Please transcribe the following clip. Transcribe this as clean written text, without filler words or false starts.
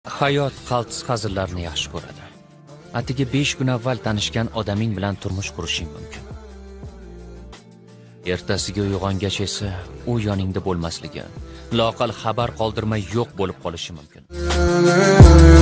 Hayot qaltis hazillarni yaxshi ko'radi. Atigi 5 kun avval tanishgan odaming bilan turmush qurishing mumkin. Ertasiga uyg'ongach esa u yoningda bo'lmasligi, loaqal xabar qoldirmay yo'q bo'lib qolishi mumkin.